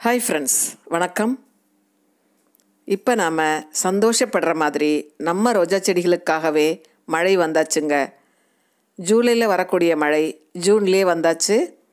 Hi friends, வணக்கம். இப்போ நாம் சந்தோஷப்படுற மாதிரி நம்ம ரோஜா செடிகளுக்காகவே மழை வந்தாச்சுங்க. ஜூலையில் வரக்கூடிய மழை ஜூன்லேயே வந்தாச்சு.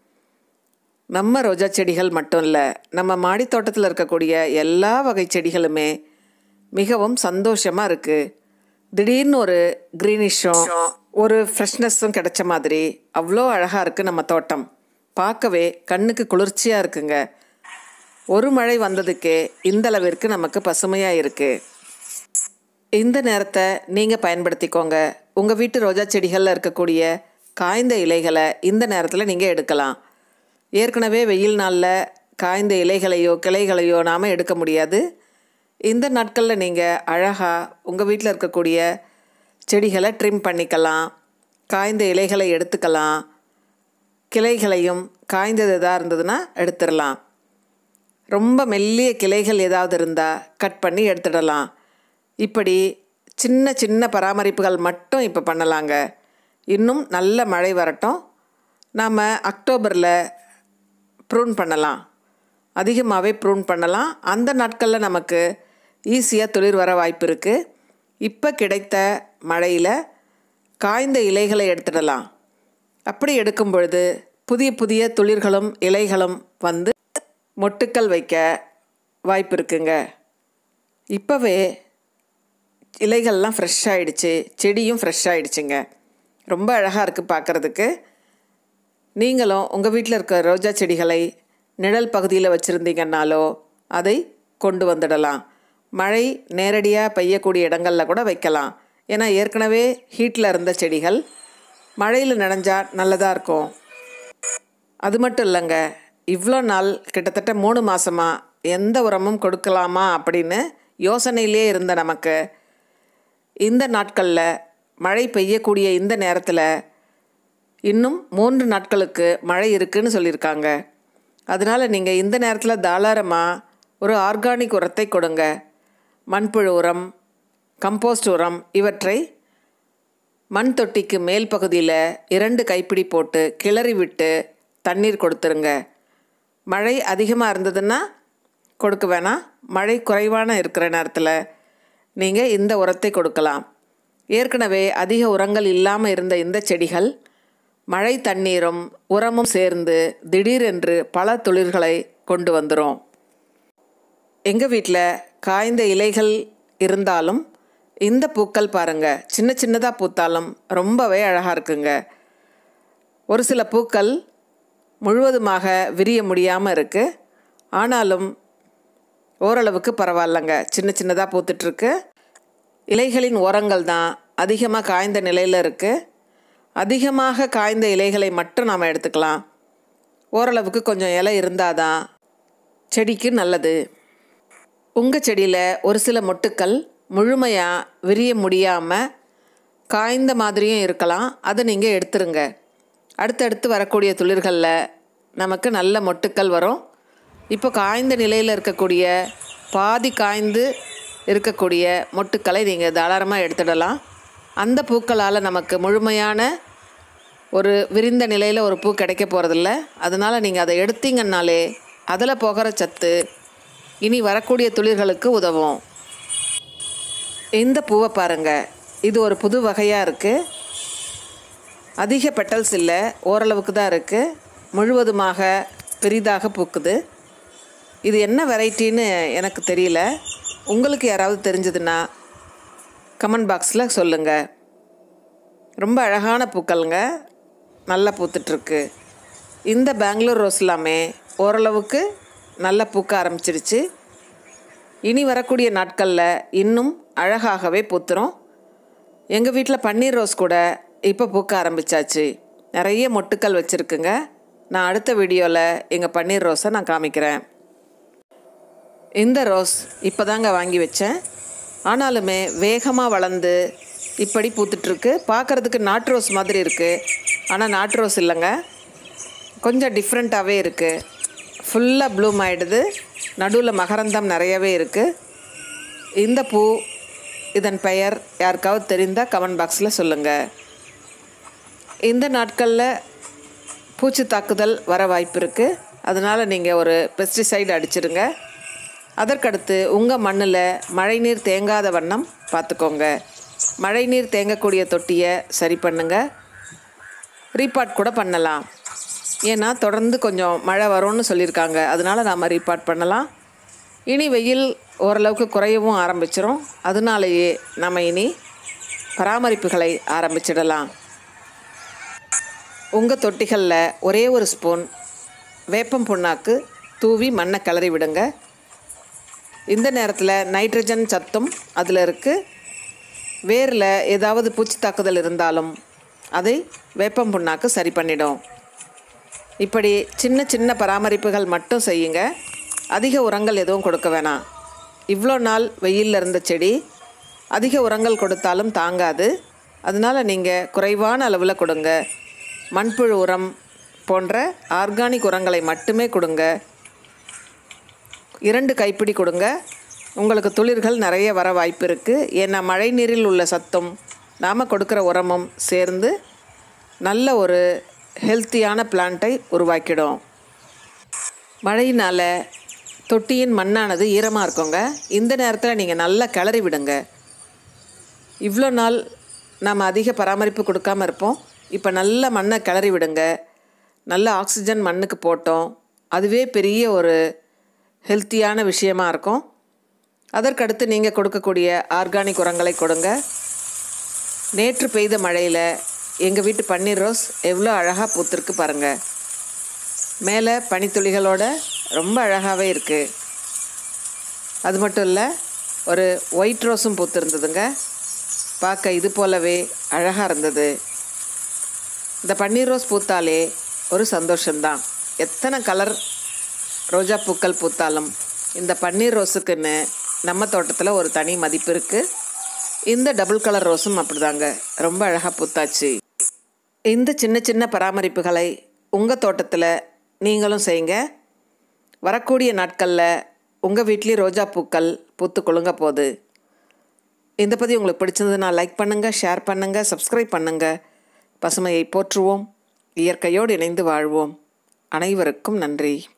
நம்ம ரோஜா செடிகள் மட்டும் இல்லை, நம்ம மாடி தோட்டத்தில் இருக்கக்கூடிய எல்லா வகை செடிகளுமே மிகவும் சந்தோஷமாக இருக்குது. திடீர்னு ஒரு க்ரீனிஷும் ஒரு ஃப்ரெஷ்னஸும் கிடைச்ச மாதிரி அவ்வளோ அழகாக இருக்குது நம்ம தோட்டம். பார்க்கவே கண்ணுக்கு குளிர்ச்சியாக இருக்குங்க. ஒரு மழை வந்ததுக்கே இந்த அளவிற்கு நமக்கு பசுமையாக இருக்குது. இந்த நேரத்தை நீங்கள் பயன்படுத்திக்கோங்க. உங்கள் வீட்டு ரோஜா செடிகளில் இருக்கக்கூடிய காய்ந்த இலைகளை இந்த நேரத்தில் நீங்கள் எடுக்கலாம். ஏற்கனவே வெயில் நாளில் காய்ந்த இலைகளையோ கிளைகளையோ நாம் எடுக்க முடியாது. இந்த நாட்களில் நீங்கள் அழகாக உங்கள் வீட்டில் இருக்கக்கூடிய செடிகளை ட்ரிம் பண்ணிக்கலாம். காய்ந்த இலைகளை எடுத்துக்கலாம். கிளைகளையும் காய்ந்தது எதாக இருந்ததுன்னா எடுத்துடலாம். ரொம்ப மெல்லிய கிளைகள் ஏதாவது இருந்தால் கட் பண்ணி எடுத்துடலாம். இப்படி சின்ன சின்ன பராமரிப்புகள் மட்டும் இப்போ பண்ணலாங்க. இன்னும் நல்ல மழை வரட்டும். நாம் அக்டோபரில் ப்ரூன் பண்ணலாம், அதிகமாகவே ப்ரூன் பண்ணலாம். அந்த நாட்களில் நமக்கு ஈஸியாக துளிர் வர வாய்ப்பு இருக்குது. இப்போ கிடைத்த மழையில் காய்ந்த இலைகளை எடுத்துடலாம். அப்படி எடுக்கும் பொழுது புதிய புதிய துளிர்களும் இலைகளும் வந்து மொட்டுக்கள் வைக்க வாய்ப்பு இருக்குங்க. இப்போவே இலைகள்லாம் ஃப்ரெஷ் ஆகிடுச்சு, செடியும் ஃப்ரெஷ் ஆகிடுச்சுங்க. ரொம்ப அழகாக இருக்குது பார்க்குறதுக்கு. நீங்களும் உங்கள் வீட்டில் இருக்க ரோஜா செடிகளை நிழல் பகுதியில் வச்சுருந்தீங்கன்னாலோ அதை கொண்டு வந்துடலாம். மழை நேரடியாக பெய்யக்கூடிய இடங்களில் கூட வைக்கலாம். ஏன்னா ஏற்கனவே ஹீட்டில் இருந்த செடிகள் மழையில் நனைஞ்சால் நல்லதாக இருக்கும். அது மட்டும் இல்லைங்க, இவ்வளோ நாள் கிட்டத்தட்ட 3 மாதமாக எந்த உரமும் கொடுக்கலாமா அப்படின்னு யோசனையிலே இருந்த நமக்கு இந்த நாட்களில் மழை பெய்யக்கூடிய இந்த நேரத்தில் இன்னும் 3 நாட்களுக்கு மழை இருக்குதுன்னு சொல்லியிருக்காங்க. அதனால் நீங்கள் இந்த நேரத்தில் தாராளமாக ஒரு ஆர்கானிக் உரத்தை கொடுங்க. மண்புழு உரம், கம்போஸ்ட் உரம் இவற்றை மண் தொட்டிக்கு மேல் பகுதியில் 2 கைப்பிடி போட்டு கிளறி விட்டு தண்ணீர் கொடுத்துருங்க. மழை அதிகமாக இருந்ததுன்னா கொடுக்க வேணாம். மழை குறைவான இருக்கிற நேரத்தில் நீங்கள் இந்த உரத்தை கொடுக்கலாம். ஏற்கனவே அதிக உரங்கள் இல்லாமல் இருந்த இந்த செடிகள் மழை தண்ணீரும் உரமும் சேர்ந்து திடீரென்று பல துளிர்களை கொண்டு வந்துடும். எங்கள் வீட்டில் காய்ந்த இலைகள் இருந்தாலும் இந்த பூக்கள் பாருங்கள், சின்ன சின்னதாக பூத்தாலும் ரொம்பவே அழகாக இருக்குங்க. ஒரு சில பூக்கள் முழுவதுமாக விரிய முடியாமல் இருக்குது. ஆனாலும் ஓரளவுக்கு பரவாயில்லைங்க, சின்ன சின்னதாக பூத்துட்ருக்கு. இலைகளின் ஓரங்கள் தான் அதிகமாக காய்ந்த நிலையில் இருக்குது. அதிகமாக காய்ந்த இலைகளை மட்டும் நாம் எடுத்துக்கலாம். ஓரளவுக்கு கொஞ்சம் இலை இருந்தால் தான் செடிக்கு நல்லது. உங்கள் செடியில் ஒரு சில மொட்டுக்கள் முழுமையாக விரிய முடியாமல் காய்ந்த மாதிரியும் இருக்கலாம். அதை நீங்கள் எடுத்துருங்க. அடுத்தடுத்து வரக்கூடிய துளிர்களில் நமக்கு நல்ல மொட்டுக்கள் வரும். இப்போ காய்ந்த நிலையில் இருக்கக்கூடிய பாதி காய்ந்து இருக்கக்கூடிய மொட்டுக்களை நீங்கள் தாராளமாக எடுத்துடலாம். அந்த பூக்களால் நமக்கு முழுமையான ஒரு விரிந்த நிலையில் ஒரு பூ கிடைக்க போகிறதில்ல. அதனால் நீங்கள் அதை எடுத்தீங்கன்னாலே அதில் போகிற சத்து இனி வரக்கூடிய துளிர்களுக்கு உதவும். இந்த பூவை பாருங்கள், இது ஒரு புது வகையாக இருக்குது. அதிக பெட்டல்ஸ் இல்லை, ஓரளவுக்கு தான் இருக்குது. முழுவதுமாக பெரிதாக பூக்குது. இது என்ன வெரைட்டின்னு எனக்கு தெரியல. உங்களுக்கு யாராவது தெரிஞ்சதுன்னா கமெண்ட் பாக்ஸில் சொல்லுங்கள். ரொம்ப அழகான பூக்கள்ங்க, நல்லா பூத்துட்ருக்கு. இந்த பெங்களூர் ரோஸ் எல்லாமே ஓரளவுக்கு நல்லா பூக்க ஆரம்பிச்சிருச்சு. இனி வரக்கூடிய நாட்களில் இன்னும் அழகாகவே பூத்துரும். எங்கள் வீட்டில் பன்னீர் ரோஸ் கூட இப்போ பூக்க ஆரம்பித்தாச்சு. நிறைய மொட்டுக்கள் வச்சுருக்குங்க. நான் அடுத்த வீடியோவில் எங்கள் பன்னீர் ரோஸை நான் காமிக்கிறேன். இந்த ரோஸ் இப்போ தாங்க வாங்கி வச்சேன். ஆனாலுமே வேகமாக வளர்ந்து இப்படி பூத்துட்ருக்கு. பார்க்குறதுக்கு நாட்டு ரோஸ் மாதிரி இருக்குது. ஆனால் நாட்டு ரோஸ் இல்லைங்க, கொஞ்சம் டிஃப்ரெண்ட்டாகவே இருக்குது. ஃபுல்லாக ப்ளூம் ஆகிடுது. நடுவில் மகரந்தம் நிறையவே இருக்குது. இந்த பூ, இதன் பெயர் யாருக்காவது தெரிந்தால் கமெண்ட் பாக்ஸில் சொல்லுங்கள். இந்த நாட்களில் பூச்சி தாக்குதல் வர வாய்ப்பு இருக்குது. அதனால் நீங்கள் ஒரு பெஸ்டிசைடு அடிச்சிடுங்க. அதற்கடுத்து உங்கள் மண்ணில் மழைநீர் தேங்காத வண்ணம் பார்த்துக்கோங்க. மழைநீர் தேங்கக்கூடிய தொட்டியை சரி பண்ணுங்கள். ரீபாட் கூட பண்ணலாம். ஏன்னா தொடர்ந்து கொஞ்சம் மழை வரும்னு சொல்லியிருக்காங்க. அதனால் நாம் ரீபாட் பண்ணலாம். இனி வெயில் ஓரளவுக்கு குறையவும் ஆரம்பிச்சிடும். அதனாலேயே நம்ம இனி பராமரிப்புகளை ஆரம்பிச்சிடலாம். உங்கள் தொட்டிகளில் ஒரே ஒரு ஸ்பூன் வேப்பம் புண்ணாக்கு தூவி மண்ணை கிளறி விடுங்க. இந்த நேரத்தில் நைட்ரஜன் சத்தும் அதில் இருக்குது. வேரில் ஏதாவது பூச்சி தாக்குதல் இருந்தாலும் அதை வேப்பம் புண்ணாக்கு சரி பண்ணிடும். இப்படி சின்ன சின்ன பராமரிப்புகள் மட்டும் செய்யுங்க. அதிக உரங்கள் எதுவும் கொடுக்க வேணாம். இவ்வளோ நாள் வெயிலில் இருந்த செடி அதிக உரங்கள் கொடுத்தாலும் தாங்காது. அதனால் நீங்கள் குறைவான அளவில் கொடுங்க. மண்புழு உரம் போன்ற ஆர்கானிக் உரங்களை மட்டுமே கொடுங்க. 2 கைப்பிடி கொடுங்க. உங்களுக்கு துளிர்கள் நிறைய வர வாய்ப்பு இருக்குது. ஏன்னா மழை நீரில் உள்ள சத்தும் நாம் கொடுக்குற உரமும் சேர்ந்து நல்ல ஒரு ஹெல்த்தியான பிளான்ட்டை உருவாக்கிடும். மழையினால் தொட்டியின் மண்ணானது ஈரமாக இருக்குங்க. இந்த நேரத்தில் நீங்கள் நல்லா கிளறி விடுங்க. இவ்வளோ நாள் நாம் அதிக பராமரிப்பு கொடுக்காமல் இருப்போம். இப்போ நல்ல மண்ணை கிளறி விடுங்க. நல்ல ஆக்சிஜன் மண்ணுக்கு போட்டோம். அதுவே பெரிய ஒரு ஹெல்த்தியான விஷயமாக இருக்கும். அதற்கடுத்து நீங்கள் கொடுக்கக்கூடிய ஆர்கானிக் உரங்களை கொடுங்க. நேற்று பெய்த மழையில் எங்கள் வீட்டு பன்னீர் ரோஸ் எவ்வளோ அழகாக பூத்திருக்கு பாருங்கள். மேலே பனித்துளிகளோட ரொம்ப அழகாகவே இருக்குது. அது மட்டும் இல்லை, ஒரு ஒயிட் ரோஸும் பூத்திருந்ததுங்க. பார்க்க இது போலவே அழகாக இருந்தது. இந்த பன்னீர் ரோஸ் பூத்தாலே ஒரு சந்தோஷம்தான். எத்தனை கலர் ரோஜா பூக்கள் பூத்தாலும் இந்த பன்னீர் ரோஸுக்குன்னு நம்ம தோட்டத்தில் ஒரு தனி மதிப்பு இருக்குது. இந்த டபுள் கலர் ரோஸும் அப்படிதாங்க, ரொம்ப அழகாக பூத்தாச்சு. இந்த சின்ன சின்ன பராமரிப்புகளை உங்கள் தோட்டத்தில் நீங்களும் செய்யுங்க. வரக்கூடிய நாட்களில் உங்கள் வீட்லேயும் ரோஜா பூக்கள் பூத்து கொழுங்க போகுது. இந்த பதிவு உங்களுக்கு பிடிச்சிருந்ததுன்னா லைக் பண்ணுங்கள், ஷேர் பண்ணுங்கள், சப்ஸ்கிரைப் பண்ணுங்கள். பசுமையை போற்றுவோம், இயற்கையோடு இணைந்து வாழ்வோம். அனைவருக்கும் நன்றி.